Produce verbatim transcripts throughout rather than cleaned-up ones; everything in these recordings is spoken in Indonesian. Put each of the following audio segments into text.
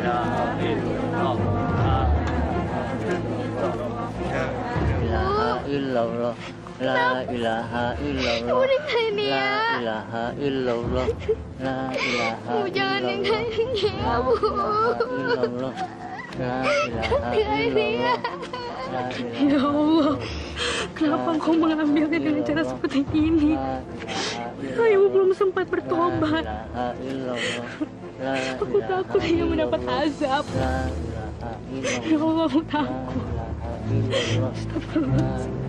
illallah, la ilaha illallah, la ilaha illallah, la ilaha illallah, jangan ninggalin dia, Bu. illallah, la ilaha illallah. Ya Allah, kenapa Engkau mengambilnya dengan cara seperti ini? Ibu belum sempat bertobat. Aku takut dia mendapat azab. Ya Allah, aku takut. Astagfirullahaladzim.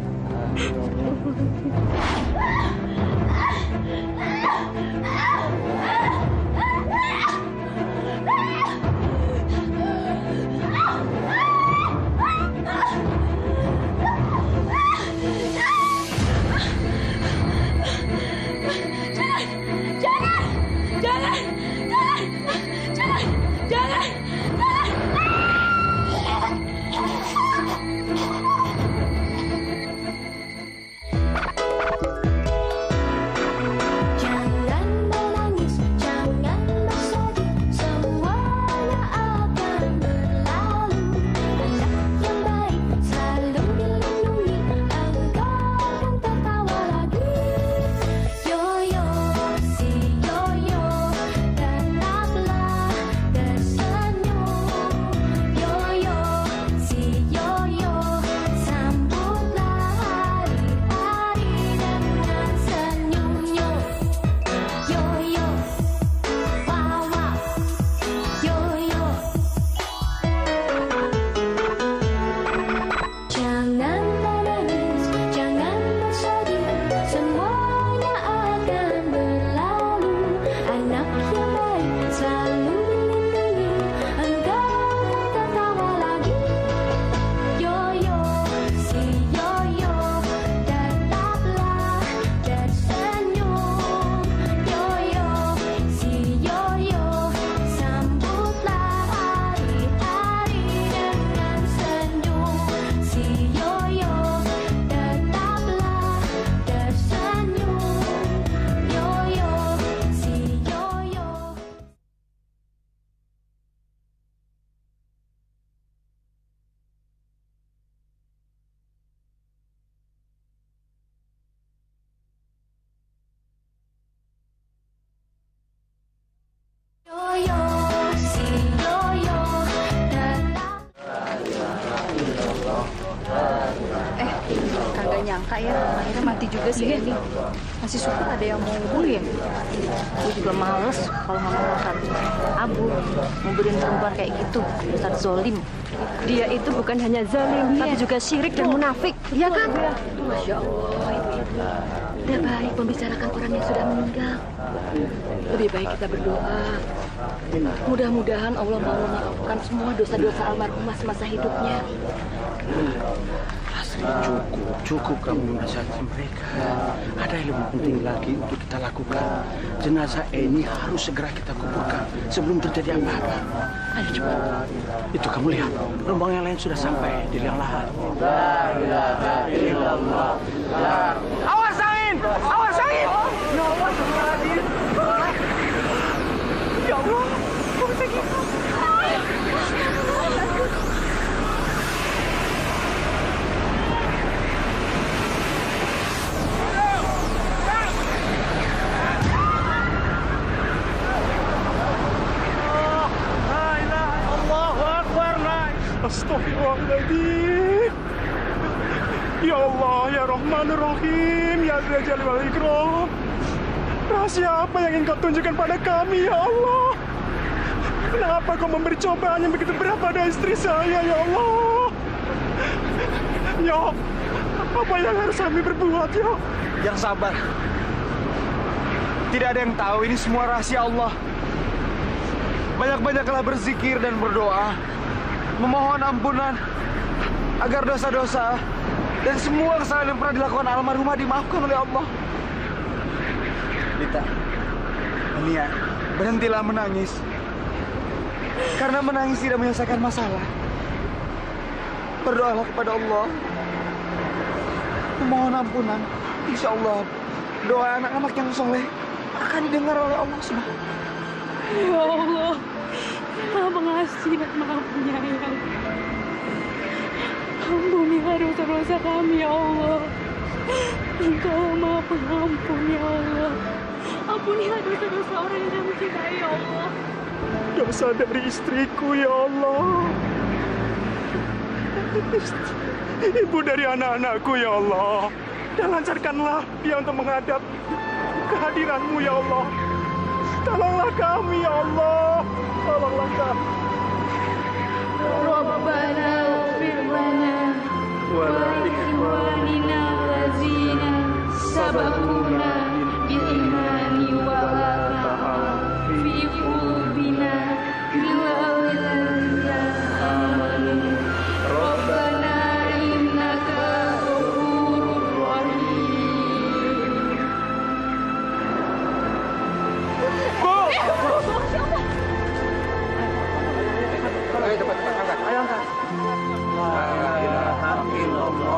Nyangka ya, akhirnya mati juga sih ini. Masih syukur ada yang mau ngubungin. Gue juga males kalau ngomong Ustaz Abu nguburin perempuan kayak gitu, Ustaz zolim. Dia itu bukan hanya zalim, yeah, tapi juga syirik dan munafik. Iya kan? Masya Allah, Ibu. Udah baik membicarakan orang yang sudah meninggal. Lebih baik kita berdoa. Mudah-mudahan Allah mau memaafkan semua dosa-dosa almarhumah semasa hidupnya. Cukup, cukup kamu menasihati mereka. Ada yang lebih penting lagi untuk kita lakukan. Jenazah ini harus segera kita kuburkan sebelum terjadi apa-apa. Ayo cepat. Itu kamu lihat, rombongan yang lain sudah sampai di liang lahat. La ilaha illallah. Awas angin! Awas angin! Ya Allah, ya Allah, kok bisa gitu? Astagfirullahaladzim. Ya Allah, ya Rahmanur Rahim, ya Dzal Jalali wal Ikram. Rahasia apa yang ingin kau tunjukkan pada kami, ya Allah? Kenapa kau memberi cobaan yang begitu berat pada istri saya, ya Allah? Ya, apa yang harus kami berbuat, ya? Yang sabar. Tidak ada yang tahu, ini semua rahasia Allah. Banyak-banyaklah berzikir dan berdoa, memohon ampunan agar dosa-dosa dan semua kesalahan yang pernah dilakukan almarhumah dimaafkan oleh Allah. Lita, Nia, berhentilah menangis. Karena menangis tidak menyelesaikan masalah. Berdoalah kepada Allah, memohon ampunan. Insya Allah doa anak-anak yang soleh akan didengar oleh Allah Subhanahu. Ya Allah, Maha Pengasih. pengasih dan maha penyayang. Ampunilah dosa-dosa kami, ya Allah. Engkau maha pengampun, ya Allah. Ampunilah dosa-dosa orang yang kami cintai, ya Allah. Dosa dari istriku, ya Allah. Ibu dari anak-anakku, ya Allah. Dan lancarkanlah dia untuk menghadap kehadiran-Mu, ya Allah. Tolonglah kami, ya Allah. Tolonglah kami. Rabbana ighfir lana wa li ikhwanina allazina sabaquna bil imani wa la ta'al fi qulubina ghillan lillazina amanu. Rabbana innaka ghafurur rahim. Ayo cepat cepat angkat. Ayo angkat. La ilaha illallah.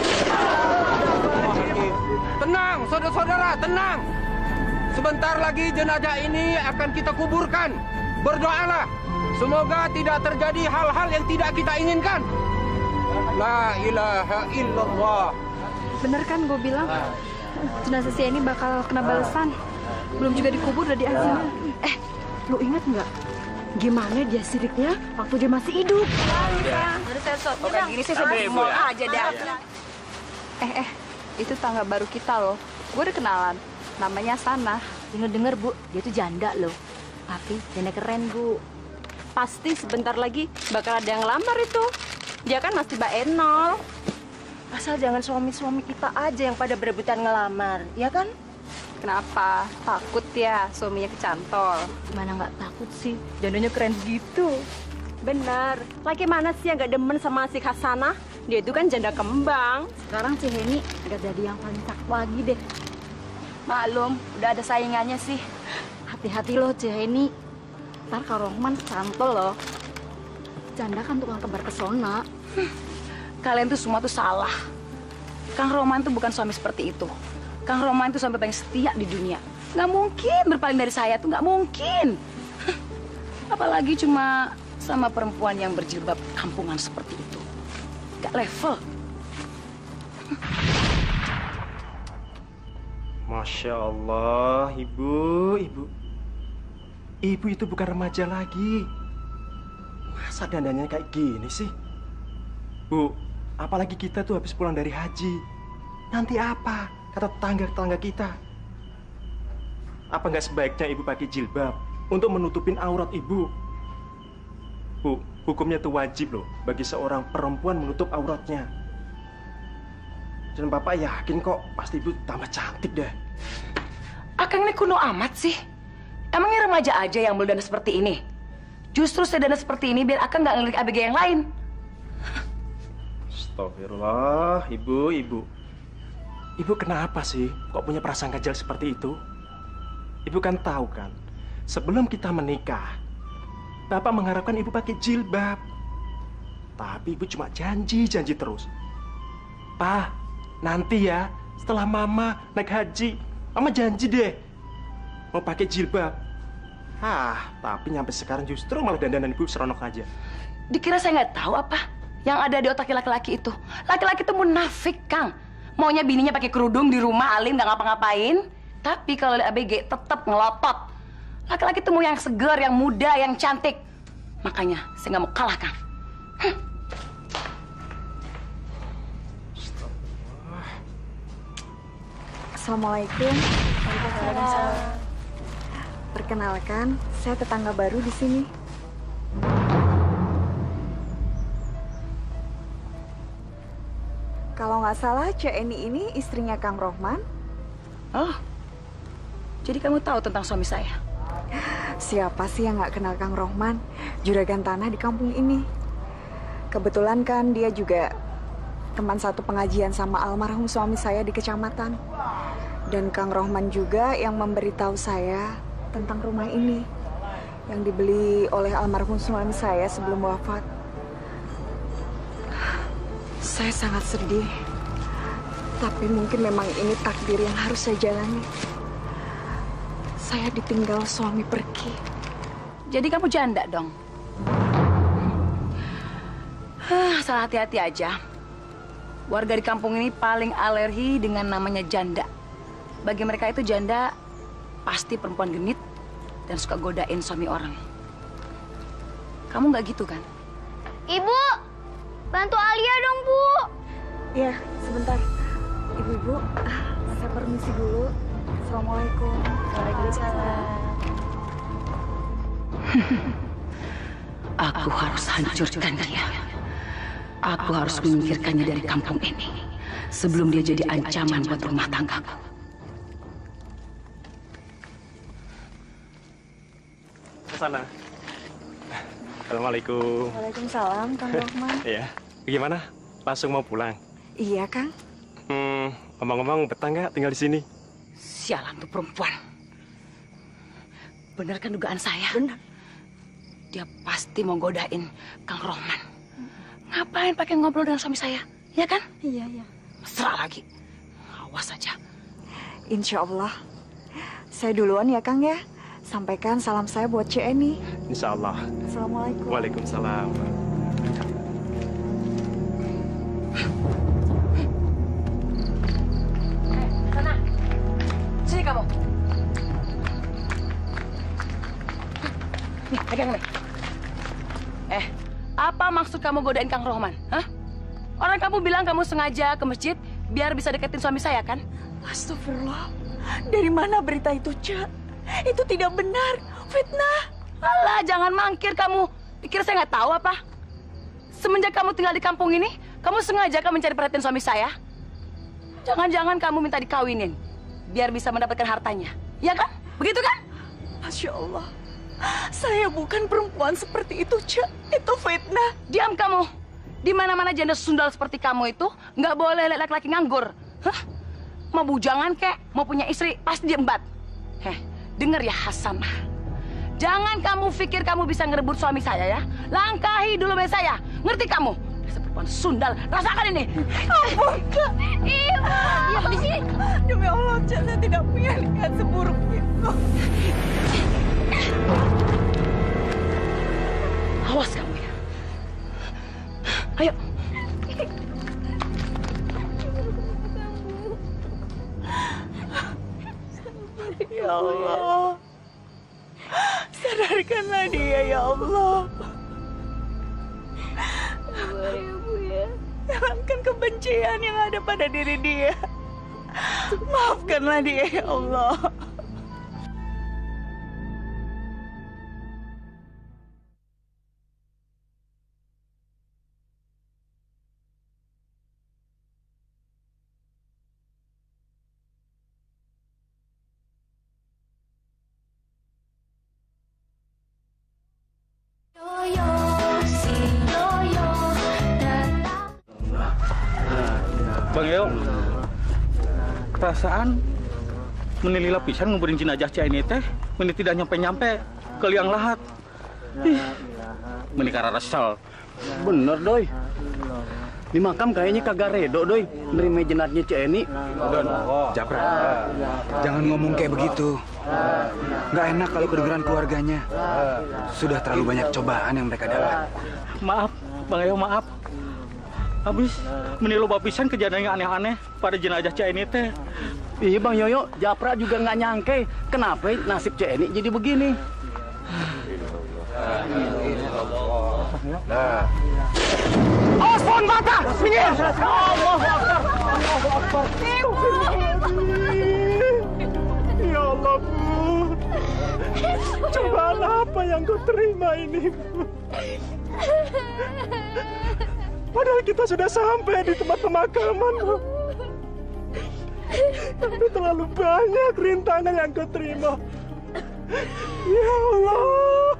Tenang, saudara-saudara, tenang. Sebentar lagi jenazah ini akan kita kuburkan. Berdoalah. Semoga tidak terjadi hal-hal yang tidak kita inginkan. La ilaha illallah. Bener kan gue bilang? Jenazah si ini bakal kena balasan. Belum juga dikubur udah diazinin. Eh, lu ingat nggak? Gimana dia siriknya waktu dia masih hidup? Udah sensor. Oh, kayak gini sih saya mau aja dah. Eh, eh, itu tangga baru kita loh. Gue udah kenalan. Namanya Sana. Dengar-dengar, Bu, dia tuh janda loh. Tapi janda keren, Bu. Pasti sebentar lagi bakal ada yang lamar itu. Dia kan masih baenol. Asal jangan suami-suami kita aja yang pada berebutan ngelamar, ya kan? Kenapa? Takut ya suaminya kecantol? Gimana nggak takut sih? Jandanya keren gitu. Benar. Lagi mana sih yang gak demen sama si Hasanah? Dia itu kan janda kembang. Sekarang si Heni udah jadi yang paling cakep lagi deh. Maklum, udah ada saingannya sih. Hati-hati loh, Heni. Ntar Kak Rohman cantol loh. Janda kan tukang tebar pesona. Kalian tuh semua tuh salah. Kang Roman tuh bukan suami seperti itu. Kang Roman tuh sampai paling setia di dunia. Nggak mungkin berpaling dari saya tuh, nggak mungkin. Apalagi cuma sama perempuan yang berjilbab kampungan seperti itu. Nggak level. Masya Allah, Ibu, Ibu. Ibu itu bukan remaja lagi. Masa dandannya kayak gini sih? Bu, apalagi kita tuh habis pulang dari haji. Nanti apa? Kata tetangga-tetangga kita. Apa nggak sebaiknya Ibu pakai jilbab untuk menutupin aurat Ibu? Bu, hukumnya itu wajib loh bagi seorang perempuan menutup auratnya. Dan Bapak yakin kok pasti Ibu tambah cantik deh. Akang ini kuno amat sih. Emangnya remaja aja yang berdana seperti ini? Justru saya dana seperti ini biar Akang nggak ngelirik A B G yang lain. Astagfirullah, Ibu, Ibu. Ibu kenapa sih kok punya perasaan kejam seperti itu? Ibu kan tahu kan, sebelum kita menikah, Bapak mengharapkan Ibu pakai jilbab. Tapi Ibu cuma janji-janji terus. Pak, nanti ya setelah Mama naik haji, Mama janji deh mau pakai jilbab. Ah, tapi nyampe sekarang justru malah dandanan Ibu seronok aja. Dikira saya nggak tahu apa yang ada di otak laki-laki itu? Laki-laki itu munafik, Kang. Maunya bininya pakai kerudung di rumah, alim, nggak ngapa-ngapain. Tapi kalau A B G tetap ngelotot. Laki-laki itu mau yang segar, yang muda, yang cantik. Makanya saya nggak mau kalah, Kang. Hm. Assalamualaikum. Waalaikumsalam. Perkenalkan, saya tetangga baru di sini. Kalau nggak salah, Cek Eni ini istrinya Kang Rohman. Oh, jadi kamu tahu tentang suami saya? Siapa sih yang nggak kenal Kang Rohman, juragan tanah di kampung ini? Kebetulan kan dia juga teman satu pengajian sama almarhum suami saya di kecamatan. Dan Kang Rohman juga yang memberitahu saya tentang rumah ini yang dibeli oleh almarhum suami saya sebelum wafat. Saya sangat sedih, tapi mungkin memang ini takdir yang harus saya jalani. Saya ditinggal suami pergi. Jadi kamu janda dong? Asal hati-hati aja. Warga di kampung ini paling alergi dengan namanya janda. Bagi mereka itu janda pasti perempuan genit dan suka godain suami orang. Kamu nggak gitu kan? Ibu, bantu Alia dong, Bu. Iya, sebentar. Ibu-ibu, ah, saya permisi dulu. Assalamualaikum. Waalaikumsalam. Aku harus hancurkan dia. Aku harus menyingkirkannya dari kampung ini sebelum dia jadi ancaman buat rumah tanggaku. Sana. Assalamualaikum. Waalaikumsalam, Kang Rohman. Iya. Gimana? Langsung mau pulang? Iya, Kang. Hmm, ngomong-ngomong betah nggak tinggal di sini? Sialan tuh perempuan. Bener kan dugaan saya? Benar. Dia pasti mau godain Kang Rohman. Ngapain pakai ngobrol dengan suami saya? Ya kan? Iya, iya. Mesra lagi. Awas aja. Insya Allah. Saya duluan ya, Kang ya. Sampaikan salam saya buat Cik Eni. Insya Allah. Assalamualaikum. Waalaikumsalam. Sana. Sini kamu. Nih, pegang nih. Eh, apa maksud kamu godain Kang Rohman? Hah? Orang kamu bilang kamu sengaja ke masjid biar bisa deketin suami saya, kan? Astagfirullah. Dari mana berita itu, Cak? Itu tidak benar. Fitnah. Alah, jangan mangkir kamu. Pikir saya nggak tahu apa? Semenjak kamu tinggal di kampung ini, kamu sengaja kan mencari perhatian suami saya? Jangan-jangan kamu minta dikawinin biar bisa mendapatkan hartanya. Ya kan? Begitu kan? Masya Allah. Saya bukan perempuan seperti itu, Cak. Itu fitnah. Diam kamu. Di mana-mana janda sundal seperti kamu itu nggak boleh lihat laki-laki nganggur. Hah? Mau bujangan kek, mau punya istri, pasti diembat. Heh, dengar ya Hasanah. Jangan kamu pikir kamu bisa ngerebut suami saya ya. Langkahi dulu sama saya. Ngerti kamu? Dasar perempuan sundal. Rasakan ini. Ampun, Kak. Ibu. Iya, di sini. Demi Allah, Cak, saya tidak punya niat seburuk itu. Awas kamu ya. Ayo. Ya Allah. Sadarkanlah dia, ya Allah. Sabar ya, Bu ya. Hilangkan kebencian yang ada pada diri dia. Maafkanlah dia, ya Allah. Bang Yo, perasaan menili lapisan nguburin jenazah Cik ini teh, meni tidak nyampe-nyampe ke liang lahat. Ih, meni karena resel. Bener, Doi. Di makam kayaknya kagak redo, Doi. Nerima jenazahnya Cik Eni. Don, Japra, jangan ngomong kayak begitu. Nggak enak kalau kedengeran keluarganya. Sudah terlalu banyak cobaan yang mereka dapat. Maaf, Bang Yo, maaf. Habis menilu bapisan kejadian yang aneh-aneh pada jenazah Cik Eni teh. Iya, Bang Yoyo, Japra juga nggak nyangke kenapa nasib Cik Eni jadi begini. Nah. Osmon mata, minggir! Allahu Akbar. Allahu Akbar. Ya Allah, Bu. Cobaan apa yang kau terima ini, Bu? Padahal kita sudah sampai di tempat pemakaman, Bu. Tapi terlalu banyak rintangan yang kau terima. Ya Allah.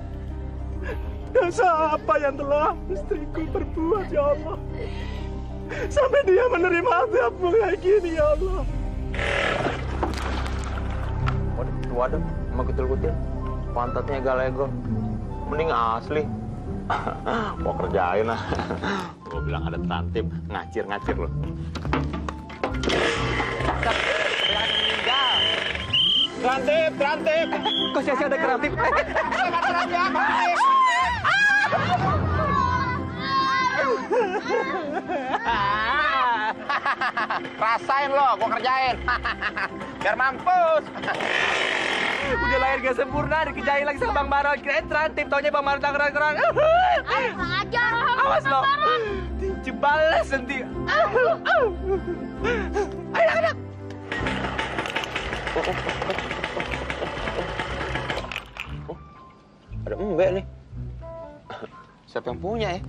Dosa apa yang telah istriku perbuat, ya Allah. Sampai dia menerima azabmu kayak gini, ya Allah. Waduh, waduh, sama kutil-kutil. Pantatnya galego. Mending asli. Mau kerjain lah. Gue bilang ada tantip, ngacir-ngacir loh. Kerantip, kerantip. Kok sia-sia ada kerantip? Rasain lo, gua kerjain. Biar mampus. Udah lahir gak sempurna, dikerjain lagi sama Bang Baron. Kirain terantip, taunya Bang Baron tak keren-keren. Ayo, ajar. Awas lo. Tinju balas nanti. Ayo, anak. Oh, ada embek nih. Siapa yang punya ya?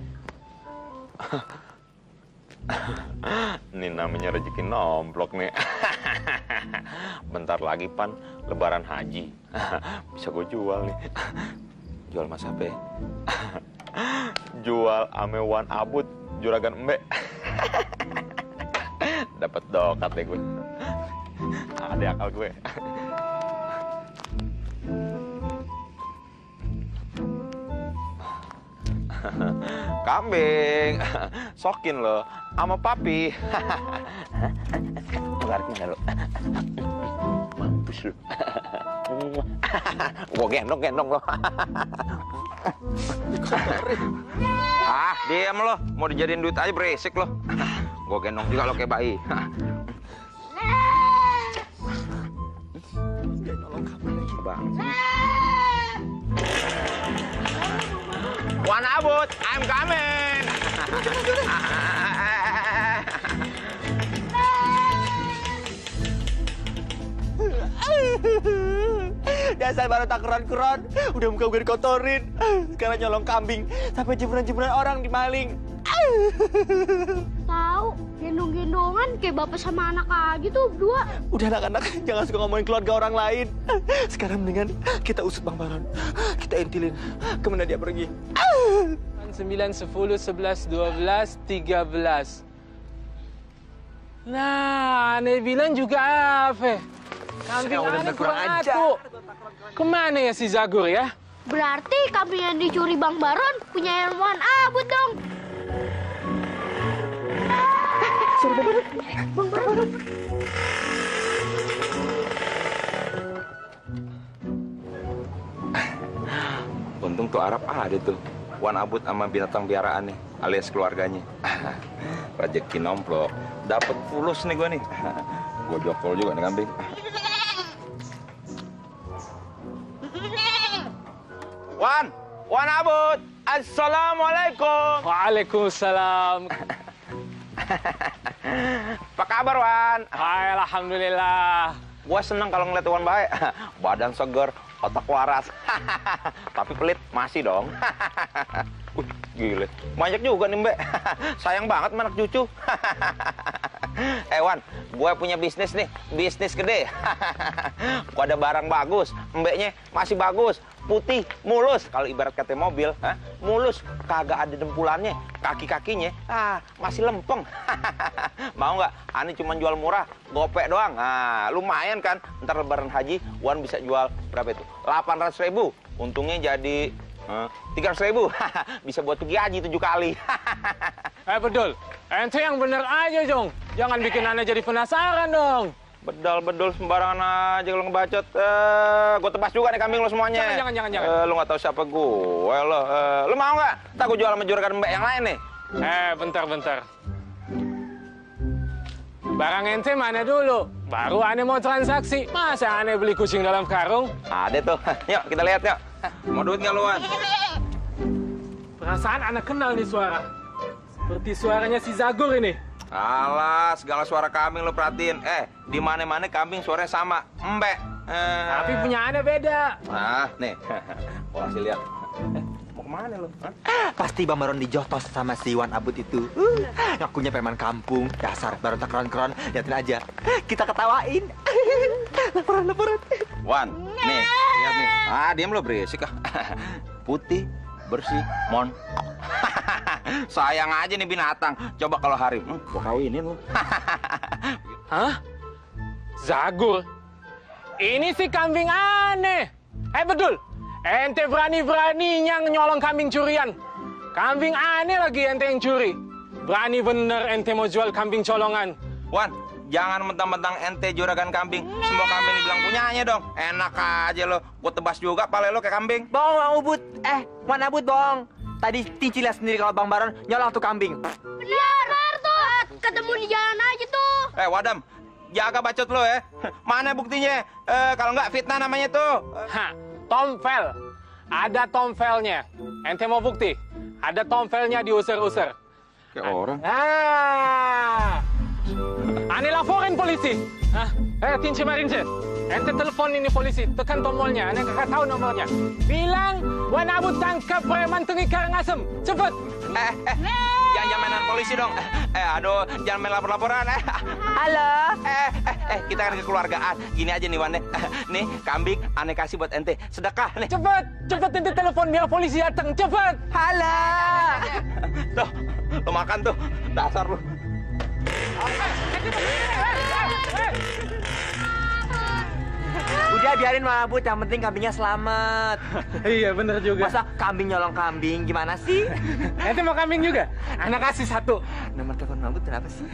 Ini namanya rezeki nomplok nih. Bentar lagi Pan, lebaran haji. Bisa gue jual nih. Jual mas apa ya? Jual amewan abut, juragan embek. Dapat dokat deh gue. Ada akal gue. Kambing, sokin lo, sama papi. Tarik mana lo? Mampus lo. Gua gendong-gendong lo. Ah, diam lo. Mau dijadiin duit aja berisik lo. Gua gendong juga lo kayak bayi. Bang. Wan Abut, I'm coming. Dasar baru tak keron-keron, udah muka gue dikotorin. Sekarang nyolong kambing, sampai jemuran-jemuran orang dimaling. Tahu, gendong-gendongan kayak bapak sama anak aja tuh berdua. Udah anak-anak, jangan suka ngomongin keluarga orang lain. Sekarang mendingan kita usut Bang Baron. Kita intilin kemana dia pergi. sembilan, sepuluh, sebelas, dua belas, tiga belas. Nah, aneh bilang juga apa? Kambing aneh kurang atu. Kemana ya si Zagur ya? Berarti kambing yang dicuri Bang Baron punya Wan Abut dong. Sorry Bang Baron. Bang Baron. Untung tuh Arab ada tuh. Wan Abut sama binatang piaraannya, alias keluarganya. Rezeki nomplok. Dapat fulus nih gue nih. Gue jokol juga nih kambing. Wan, Wan Abut, assalamualaikum. Waalaikumsalam. Apa kabar Wan? Hai, alhamdulillah. Gue seneng kalau ngeliat Wan baik. Badan seger, otak waras. Tapi pelit masih dong. Wih, gile. Banyak juga nih Mbak. Sayang banget sama anak cucu. Eh Wan, gue punya bisnis nih. Bisnis gede. Gue ada barang bagus. Mbaknya masih bagus. Putih, mulus. Kalau ibarat kata mobil, ha? Mulus. Kagak ada dempulannya. Kaki-kakinya, ah, masih lempeng. Mau nggak? Ani cuma jual murah. Gopek doang. Nah, lumayan kan. Ntar lebaran haji, Wan bisa jual berapa itu? delapan ratus ribu. Untungnya jadi tiga ratus ribu. Bisa buat pergi haji tujuh kali. Eh, betul. Ente yang bener aja, Jong. Jangan bikin aneh jadi penasaran dong. Bedal-bedul sembarangan aja kalau ngebacot. Eh, gue tebas juga nih kambing lo semuanya. Jangan, jangan, jangan. jangan. Eh, lo nggak tahu siapa gue lo. Eh, lo mau nggak? Tak gue jual sama juragan mbak yang lain nih. Eh, bentar, bentar. Barang ente mana dulu? Baru aneh mau transaksi. Masa aneh beli kucing dalam karung? Ada tuh. Yuk, kita lihat yuk. Mau duit nggak lu, Wan? Perasaan anak kenal nih suara. Seperti suaranya si Zagur ini. Alah, segala suara kambing lo perhatiin. Eh, di mana-mana kambing suaranya sama. Embek. Eh. Tapi punya aneh beda. Nah, nih. Gua kasih lihat. Eh, mau kemana lo? Hah? Pasti Bang Baron dijotos sama si Wan Abut itu. Uh, ngakunya preman kampung. Dasar Baron tak keren-keren. Liatin aja. Kita ketawain. Laporan-laporan. Wan, nih. Lihat nih. Ah, diam lo berisik ah. Putih, bersih, mon. Sayang aja nih binatang. Coba kalau harim, hmm, gua kawinin lo. Hah? Zagur? Ini si kambing aneh. Eh, betul. Ente berani-beraninya nyolong kambing curian. Kambing aneh lagi ente yang curi. Berani bener ente mau jual kambing colongan. Wan, jangan mentang-mentang ente juragan kambing. Semua kambing dibilang punyanya dong. Enak aja lo. Gua tebas juga pale lo kayak kambing. Bohong, Bang Ubud. Eh, Wan Abut bohong. Tadi Tinci lihat sendiri kalau Bang Baron nyolong tuh kambing. Benar, benar tuh. Ketemu di jalan aja tuh. Eh, Wadam, jaga bacot lo ya. Mana buktinya? Eh, kalau nggak fitnah namanya tuh. Hah, Tomvel. Ada Tomvelnya. Ente mau bukti? Ada Tomvelnya diusir-usir. Kayak orang. Ah, ane laporin polisi. Hah? Eh, Tinci Marince. Ente telepon ini polisi, tekan tombolnya, ane kakak tahu nomornya. Bilang, Wan Abu tangkap preman Tengi Karangasem. Cepet. Eh, eh, jangan jangan mainan polisi dong. Eh, aduh, jangan main lapor-laporan. Eh, Halo. eh, eh, eh, kita kan kekeluargaan. Gini aja nih, Wan. Nih, kambing ane kasih buat ente. Sedekah nih. Cepet, cepet ente telepon biar polisi datang. Cepet. Halo. Tuh, lo makan tuh. Dasar lu. Udah biarin Mak Abud, yang penting kambingnya selamat. Iya bener juga. Masa kambing nyolong kambing, gimana sih? Ente mau kambing juga? Anak kasih satu. Nomor telepon Mak Abud berapa sih?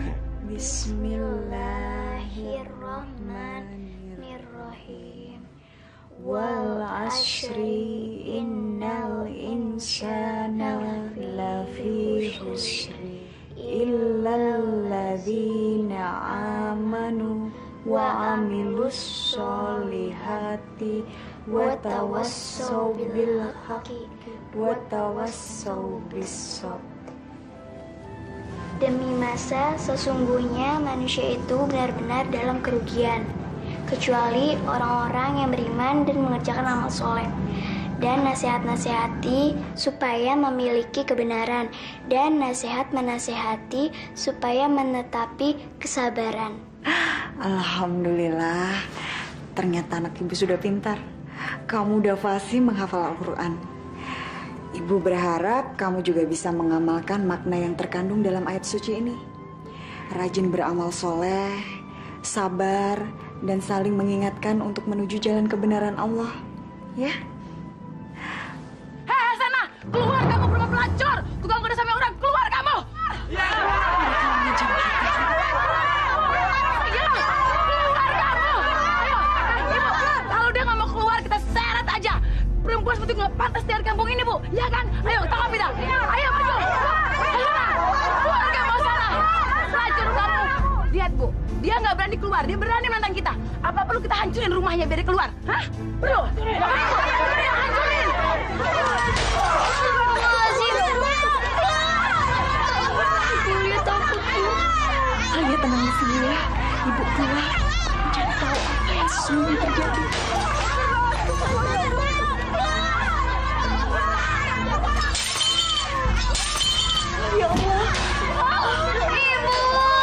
Bismillahirrahmanirrahim. Wal asri innal insana lafi khusri illal ladzina amanu wa amilus solihati wa tawassaw bil haqqi wa tawassaw bis sabr. Demi masa, sesungguhnya manusia itu benar-benar dalam kerugian, kecuali orang-orang yang beriman dan mengerjakan amal soleh. Dan nasihat-nasihati supaya memiliki kebenaran, dan nasihat menasihati supaya menetapi kesabaran. Alhamdulillah, ternyata anak ibu sudah pintar. Kamu udah fasih menghafal Al-Quran. Ibu berharap kamu juga bisa mengamalkan makna yang terkandung dalam ayat suci ini. Rajin beramal soleh, sabar, dan saling mengingatkan untuk menuju jalan kebenaran Allah. Ya? Hei, sana! Keluar kamu perempuan pelacur! Tukang kuda sama orang, keluar kamu! Ya! Perempuan seperti nggak pantas dari kampung ini, Bu. Ya kan? Ayo, tangkap kita. Ayo, maju. Ayo, keluar kamu sana. Pelacur kamu. Lihat, Bu. Dia nggak berani keluar. Dia berani menantang kita. Apa perlu kita hancurin rumahnya biar dia keluar? Hah? Perlu? Ayo, hancurin. Julia takut, Bu. Alia tenang di sini ya. Ibu keluar. Jangan tahu apa yang sesungguhnya terjadi. Ya Allah. Ibu.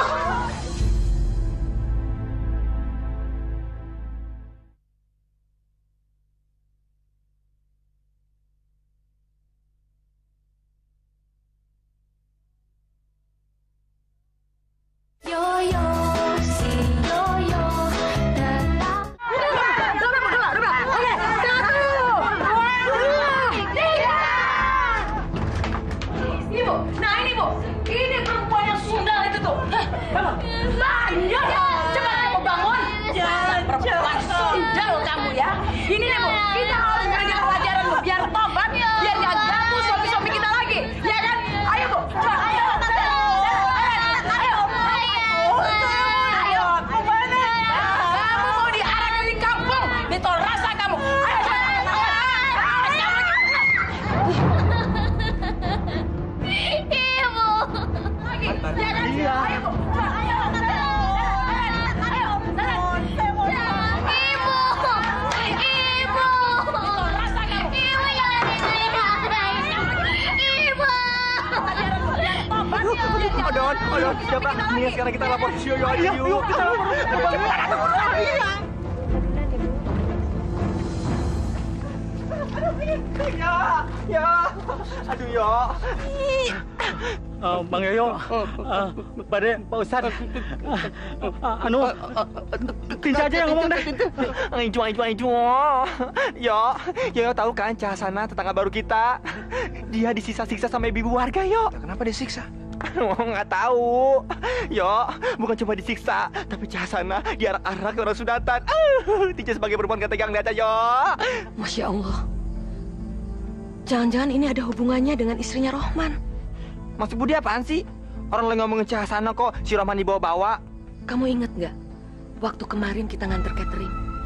Yo yo si yo yo tetap. Oke, satu, dua, tiga. Ini, Bu. Nah, ini, Bu. Ini perempuan yang sundal itu tuh. Hah, bangun. Bangun. Cepat kamu bangun. Jangan perempuan sundal kamu ya. Ini nih, Bu. Kita harus beri pelajaran, Bu. Biar tobat, biar nggak ganggu suami-suami kita lagi. Ya kan? Ayo, Bu. Cepat. Ayo. Ayo. Ayo. Mana? Kamu mau diarak dari kampung. Betul rasa kamu. Ayo, cepat. Ibu. Iya. Ayo, Bu. Ayo. Ayo. Ibu. Ibu. Rasa kamu. Ibu jangan Ibu. Odon, Odon, siapa? Nih sekarang kita lapor ke Yoyo aja yuk. Yuk, kita lapor. Ya, ya. Aduh, yo. Uh, Bang Yoyo, uh, Pak De, Pak Ustadz, uh, anu, Tinja aja yang ngomong deh. Ngijung, ngijung, ngijung. Yo, Yoyo tahu kan Cahasana tetangga baru kita. Dia disiksa-siksa sama ibu warga, yo. Kenapa disiksa? Oh, nggak tahu. Yo, bukan cuma disiksa, tapi Cahasana diarak-arak ke orang sunatan. Uh, Tinja sebagai perempuan gak tegang lihat aja, yo. Masya Allah. Jangan-jangan ini ada hubungannya dengan istrinya Rohman. Maksud Budi apaan sih? Orang lagi ngomongin Cahasana kok si Rohman dibawa-bawa. Kamu ingat nggak waktu kemarin kita nganter catering?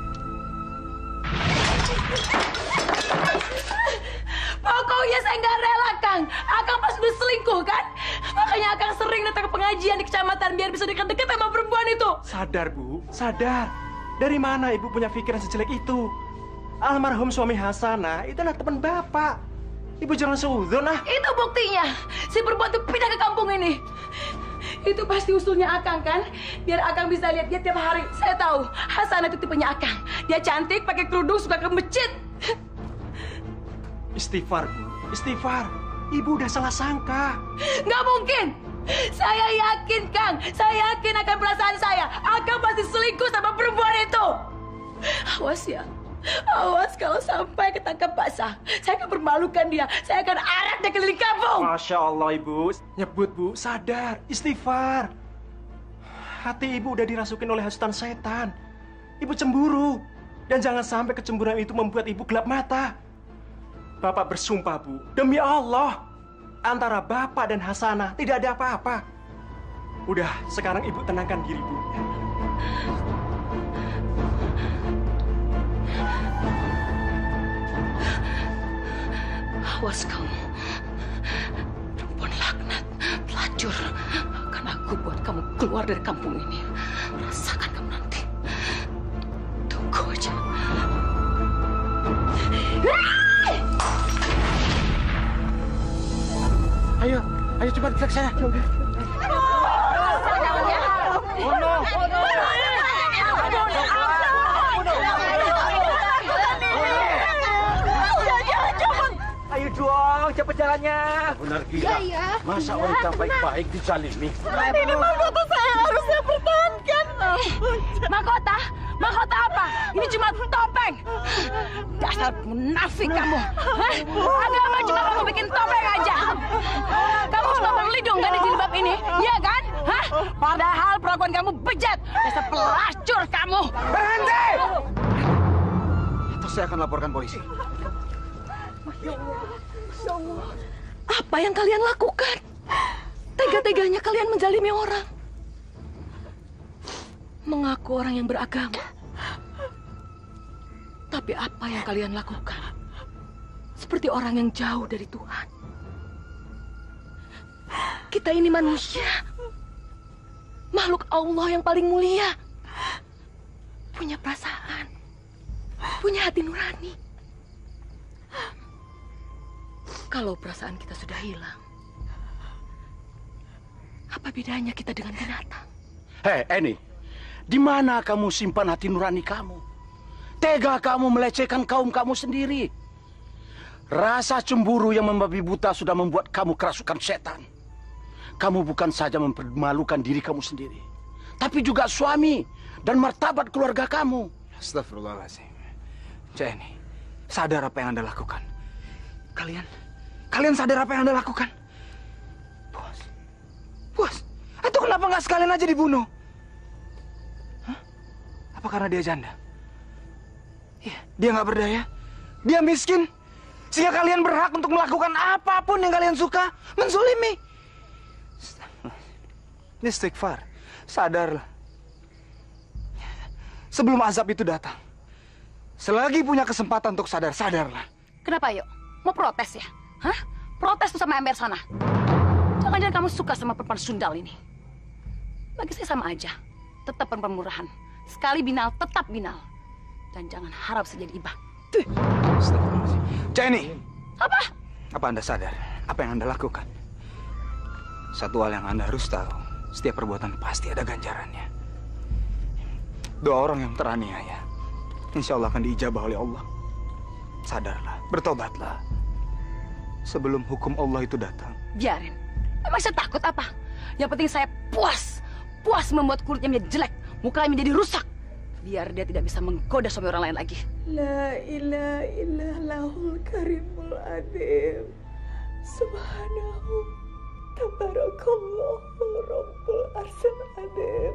Pokoknya saya nggak rela, Kang. Akang pas udah selingkuh, kan? Makanya Akang sering datang ke pengajian di kecamatan biar bisa dekat-dekat sama perempuan itu. Sadar, Bu. Sadar. Dari mana Ibu punya pikiran sejelek itu? Almarhum suami Hasanah itu adalah teman Bapak. Ibu jangan seuzon, ah. Itu buktinya. Si perempuan itu pindah ke kampung ini. Itu pasti usulnya Akang, kan? Biar Akang bisa lihat dia tiap hari. Saya tahu, Hasanah itu tipenya Akang. Dia cantik, pakai kerudung, suka ke masjid. Istighfar, Bu. Istighfar. Ibu udah salah sangka. Nggak mungkin. Saya yakin, Kang. Saya yakin akan perasaan saya. Akang pasti selingkuh sama perempuan itu. Awas ya. Awas kalau sampai ketangkap basah. Saya akan permalukan dia. Saya akan arak dia keliling kampung. Masya Allah, Ibu. Nyebut, Bu. Sadar. Istighfar. Hati Ibu udah dirasukin oleh hasutan setan. Ibu cemburu. Dan jangan sampai kecemburuan itu membuat Ibu gelap mata. Bapak bersumpah, Bu. Demi Allah. Antara Bapak dan Hasanah tidak ada apa-apa. Udah, sekarang Ibu tenangkan diri, Bu. Awas kamu. Perempuan laknat, pelacur. Akan aku buat kamu keluar dari kampung ini. Rasakan kamu nanti. Tunggu aja. Ayo, ayo cepat ke sana. Oh no. Ayo dong, cepat jalannya. Benar gila. Ya, Masa wanita baik-baik dizalimi? Ini mahkota saya harusnya pertahankan. Mahkota? Mahkota apa? Ini cuma topeng. Dasar munafik kamu. Hah? Agama cuma kamu bikin topeng aja. Kamu cuma berlindung kan di jilbab ini? Iya kan? Hah? Padahal perlakuan kamu bejat. Dasar pelacur kamu. Berhenti! Atau saya akan laporkan polisi. Apa yang kalian lakukan? Tega-teganya kalian menzalimi orang. Mengaku orang yang beragama. Tapi apa yang kalian lakukan? Seperti orang yang jauh dari Tuhan. Kita ini manusia. Makhluk Allah yang paling mulia. Punya perasaan. Punya hati nurani. Kalau perasaan kita sudah hilang, apa bedanya kita dengan binatang? Hei, Eni. Di mana kamu simpan hati nurani kamu? Tega kamu melecehkan kaum kamu sendiri. Rasa cemburu yang membabi buta sudah membuat kamu kerasukan setan. Kamu bukan saja mempermalukan diri kamu sendiri, tapi juga suami dan martabat keluarga kamu. Astagfirullahaladzim. Cik Eni, sadar apa yang Anda lakukan? Kalian, kalian sadar apa yang Anda lakukan? Bos, bos, itu kenapa nggak sekalian aja dibunuh? Apa karena dia janda? Iya, dia nggak berdaya, dia miskin, sehingga kalian berhak untuk melakukan apapun yang kalian suka, menzulimi. Ini istighfar, sadarlah. Sebelum azab itu datang, selagi punya kesempatan untuk sadar, sadarlah. Kenapa yuk? Mau protes ya? Hah? Protes tuh sama ember sana. Jangan-jangan kamu suka sama perempuan sundal ini. Bagi saya sama aja, tetap perempuan murahan. Sekali binal, tetap binal. Dan jangan harap saya jadi ibah. Astagfirullahaladzim. Cik Eni. Apa? Apa Anda sadar apa yang Anda lakukan? Satu hal yang Anda harus tahu, setiap perbuatan pasti ada ganjarannya. Doa orang yang teraniaya, insya Allah akan diijabah oleh Allah. Sadarlah, bertobatlah. Sebelum hukum Allah itu datang. Biarin. Emang saya takut apa? Yang penting saya puas. Puas membuat kulitnya menjadi jelek. Mukanya menjadi rusak. Biar dia tidak bisa menggoda suami orang lain lagi. La ilaha illallahul karimul adim. Subhanahu tabarakallahu rabbul arsyil adim.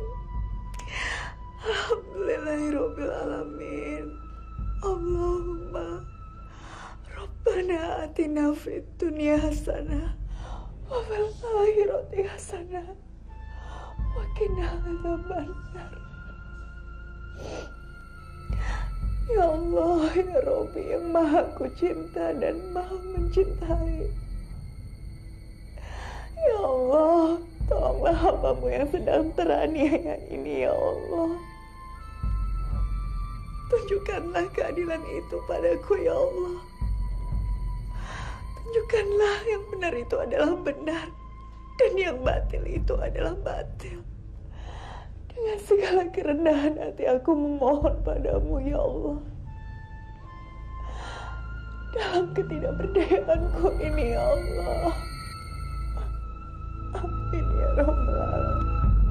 Alhamdulillahirabbil alamin. Allahumma Rabbana atina fid dunya hasanah wa fil akhirati hasanah makin Allah benar. Ya Allah, ya Rabbi yang maha kucinta dan maha mencintai. Ya Allah, tolonglah hamba-Mu yang sedang teraniaya ini, ya Allah. Tunjukkanlah keadilan itu padaku, ya Allah. Tunjukkanlah yang benar itu adalah benar, dan yang batil itu adalah batil. Dengan segala kerendahan hati aku memohon padamu, ya Allah. Dalam ketidakberdayaanku ini, ya Allah. Amin ya Rabbal Alamin.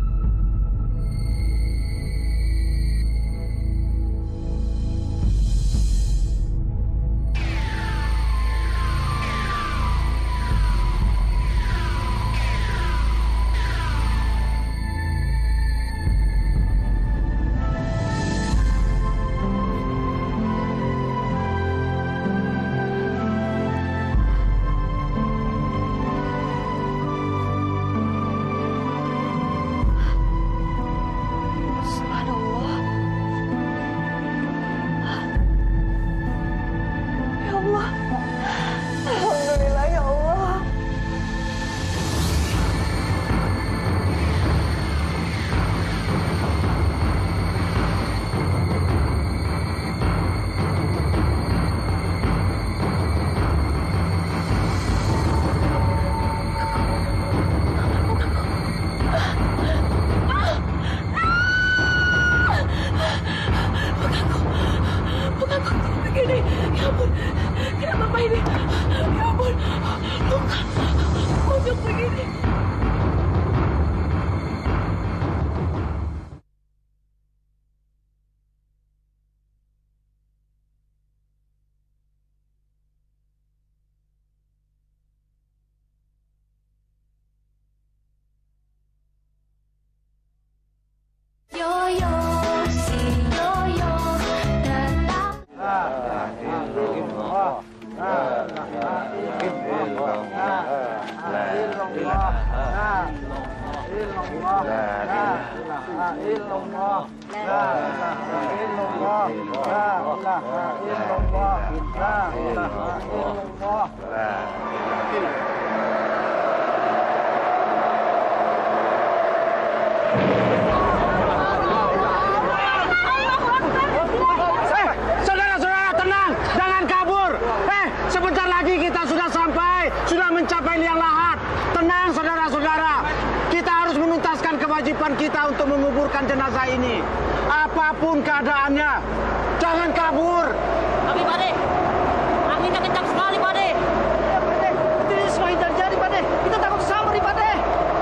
Saudara-saudara tenang, jangan kabur. Eh, sebentar lagi kita sudah sampai, sudah mencapai liang lahat. Tenang saudara-saudara, kita harus menuntaskan kewajiban kita untuk menguburkan jenazah ini. Apapun keadaannya, jangan kabur. Tapi Pak De, anginnya kencang sekali Pak De. Ya Pak De, ini semakin terjadi Pak De. Kita takut sambar nih Pak De.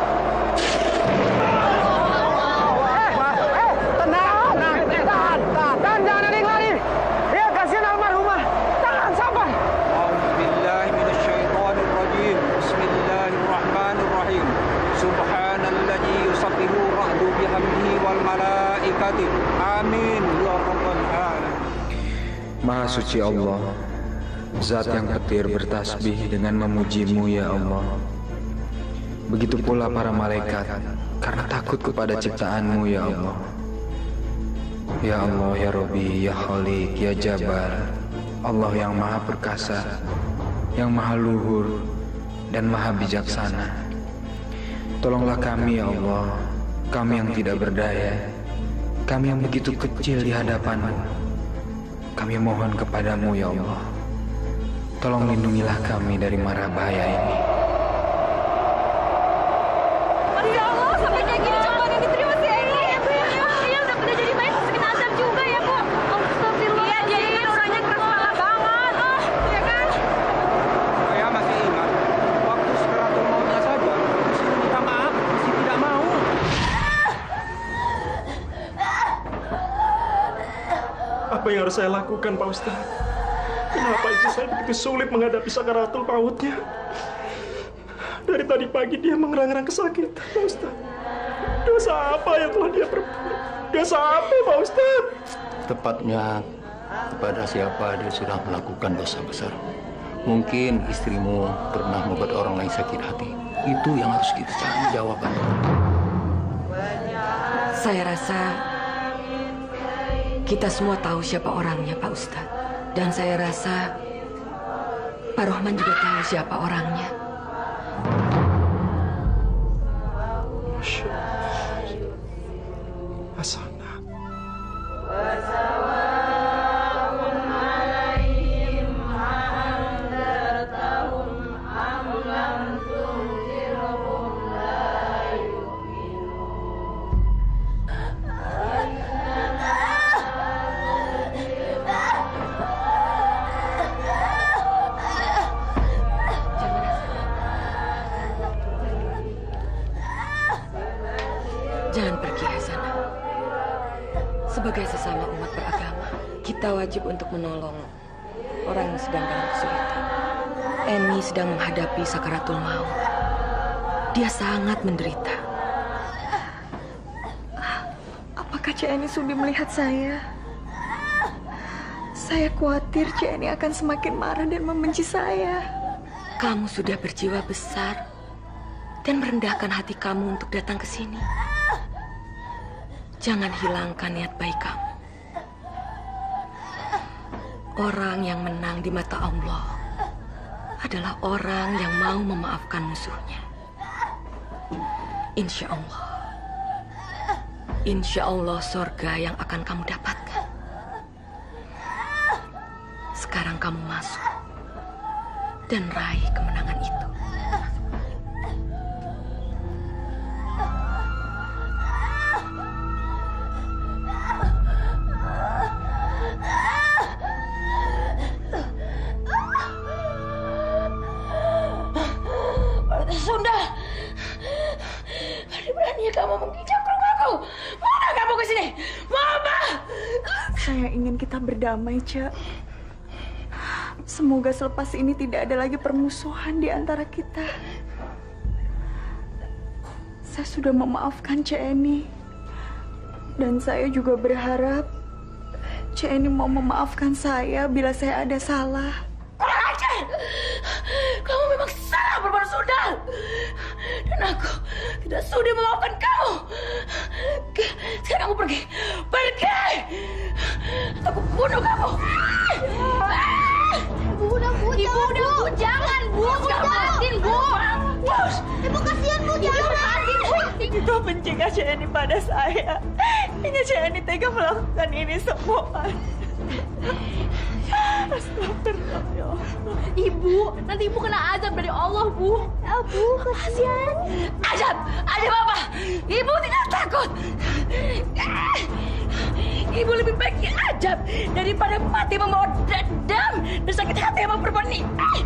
Eh, eh, tenang, tenang, tahan, tahan, tahan, jangan ada yang lari. Ya, kasihan almarhumah. Tahan, sabar. A'udzubillahi minasyaitonir rajim. Bismillahirrahmanirrahim. Subhanalladzi yusabbihu ra'du bihamdihi wal malaikati. Amin ya rabbal alamin. Maha suci Allah, Zat yang petir bertasbih dengan memuji-Mu ya Allah. Begitu pula para malaikat karena takut kepada ciptaan-Mu ya Allah. Ya Allah, ya Rabbi, ya Khaliq, ya Jabar, Allah yang maha perkasa, yang maha luhur dan maha bijaksana. Tolonglah kami ya Allah, kami yang tidak berdaya, kami yang begitu kecil di hadapan-Mu. Kami mohon kepadamu ya Allah, tolong lindungilah kami dari mara bahaya ini. Aduh ya Allah, sampai kayak gini cobaan yang diterima si Eli ya Bu ya. Iya udah pada jadi baik terus kena azab juga ya Bu. Astagfirullah. Iya dia ini orangnya keras kepala banget. Ah, ya kan? Saya masih ingat waktu sekeratul mautnya saja disuruh minta maaf masih tidak mau. Apa yang harus saya lakukan, Pak Ustaz? Kenapa itu saya begitu sulit menghadapi sakaratul mautnya? Dari tadi pagi dia mengerang-erang kesakitan, Pak Ustaz. Dosa apa yang telah dia perbuat? Dosa apa, Pak Ustaz? Tepatnya kepada siapa dia sudah melakukan dosa besar. Mungkin istrimu pernah membuat orang lain sakit hati. Itu yang harus kita cari jawabannya. Saya rasa kita semua tahu siapa orangnya, Pak Ustadz. Dan saya rasa Pak Rohman juga tahu siapa orangnya. Masya Allah. Hasanah. Jangan pergi, Hasanah. Sebagai sesama umat beragama, kita wajib untuk menolong orang yang sedang dalam kesulitan. Emi sedang menghadapi sakaratul maut. Dia sangat menderita. Apakah Cik Eni sudi melihat saya? Saya khawatir Cik Eni akan semakin marah dan membenci saya. Kamu sudah berjiwa besar dan merendahkan hati kamu untuk datang ke sini. Jangan hilangkan niat baik kamu. Orang yang menang di mata Allah adalah orang yang mau memaafkan musuhnya. Insya Allah. Insya Allah surga yang akan kamu dapatkan. Sekarang kamu masuk dan raih kemenangan itu. Sunda, berani-beraninya kamu menginjak ke rumahku. Mana kamu ke sini? Mama! Saya ingin kita berdamai, Cak. Semoga selepas ini tidak ada lagi permusuhan di antara kita. Saya sudah memaafkan Cik Eni. Dan saya juga berharap Cik Eni mau memaafkan saya bila saya ada salah. Kurang ajar! Kamu memang salah berbuat Sunda. Dan aku tidak sudi memaafkan kamu. Sekarang kamu pergi. Pergi! Aku bunuh kamu. Bu, udah, Bu, Ibu, jangan, udah, Bu. Bu. Jangan, Bu. Ibu, Lepasin, Bu. Bos. Ibu, kasihan, Bu, jangan. Lepasin, Bu. Itu mencegah Cik Eni pada saya. Hingga Cik Eni tega melakukan ini semua. Astagfirullah, ya Allah. Ibu, nanti ibu kena azab dari Allah, Bu. Ya, Bu, kasihan. Azab! Azab apa? Ibu tidak takut. Ibu lebih baik diazab daripada mati membawa dendam dan sakit hati sama perempuan ini.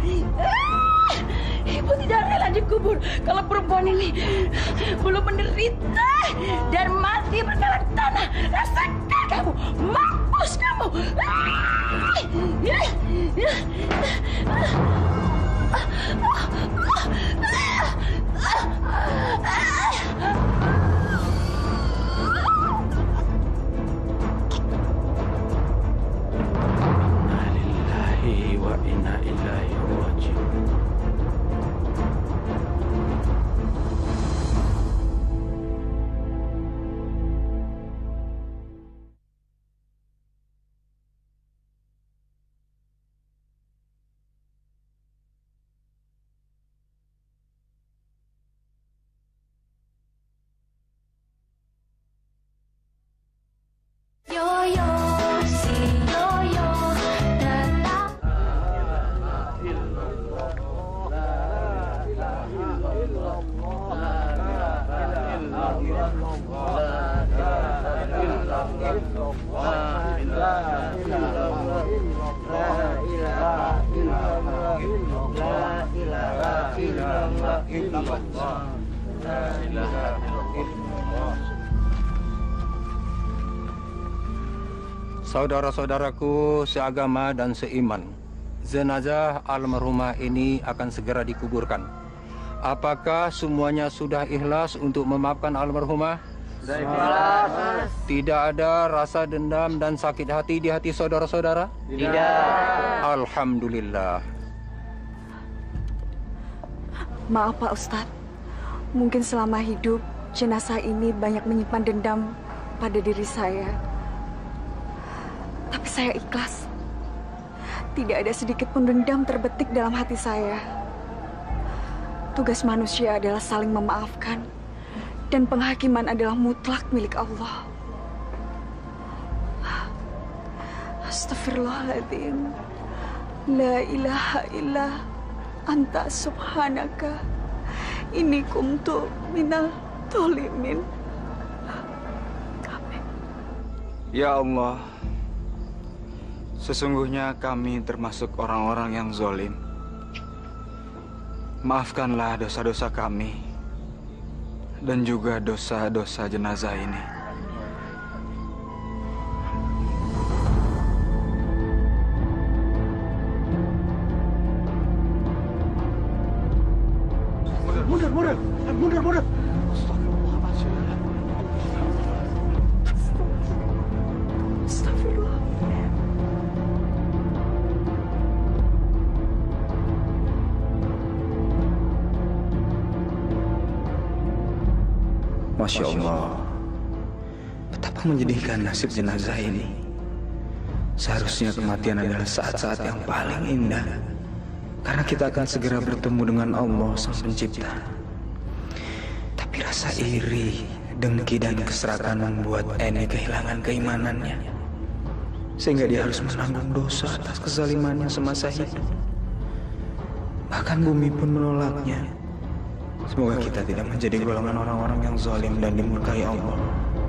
Ibu tidak rela dikubur kalau perempuan ini belum menderita dan mati berdalam tanah. Rasakan kamu, mampus kamu. Innalillahi wa inna ilaihi raji'un. Yoyo, si Yoyo tetap. Saudara-saudaraku seagama dan seiman, jenazah almarhumah ini akan segera dikuburkan. Apakah semuanya sudah ikhlas untuk memaafkan almarhumah? Ikhlas. Tidak ada rasa dendam dan sakit hati di hati saudara-saudara? Tidak. Alhamdulillah. Maaf Pak Ustadz, mungkin selama hidup jenazah ini banyak menyimpan dendam pada diri saya. Tapi saya ikhlas. Tidak ada sedikit pun dendam terbetik dalam hati saya. Tugas manusia adalah saling memaafkan, dan penghakiman adalah mutlak milik Allah. Astagfirullahaladzim. La ilaha illa anta subhanaka. Ini kumtu minal tolimin. Ya Allah, sesungguhnya kami termasuk orang-orang yang zolim. Maafkanlah dosa-dosa kami dan juga dosa-dosa jenazah ini. Mundur, mundur, mundur, mundur. Astagfirullah. Masya Allah, betapa menyedihkan nasib jenazah ini. Seharusnya kematian adalah saat-saat yang paling indah, karena kita akan segera bertemu dengan Allah Sang Pencipta. Tapi rasa iri, dengki, dan keserakahan membuat Eni kehilangan keimanannya, sehingga dia harus menanggung dosa atas kezalimannya semasa hidup. Bahkan bumi pun menolaknya. Semoga kita tidak menjadi golongan orang-orang yang zalim dan dimurkai Allah.